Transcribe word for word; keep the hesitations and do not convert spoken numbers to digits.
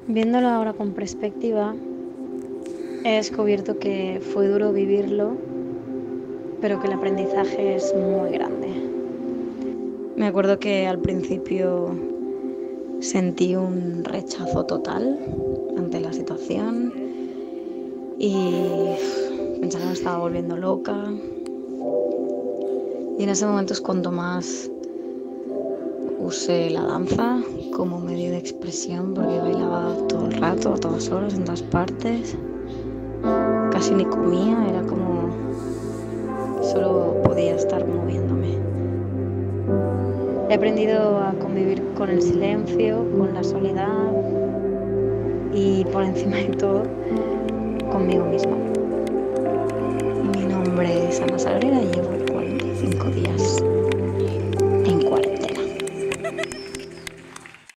Viéndolo ahora con perspectiva, he descubierto que fue duro vivirlo, pero que el aprendizaje es muy grande. Me acuerdo que al principio sentí un rechazo total ante la situación y pensaba que me estaba volviendo loca. Y en ese momento es cuando más usé la danza como medio de expresión, porque bailaba todo el rato, a todas horas, en todas partes. Casi ni comía, era como solo podía estar moviéndome. He aprendido a convivir con el silencio, con la soledad y por encima de todo conmigo misma. Mi nombre es Ana Sagrera y llevo cuarenta y cinco días